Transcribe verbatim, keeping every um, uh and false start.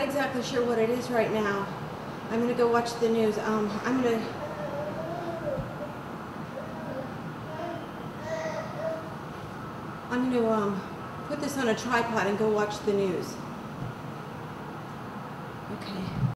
not exactly sure what it is right now. I'm gonna go watch the news. Um, I'm gonna. I'm gonna um, put this on a tripod and go watch the news. Okay.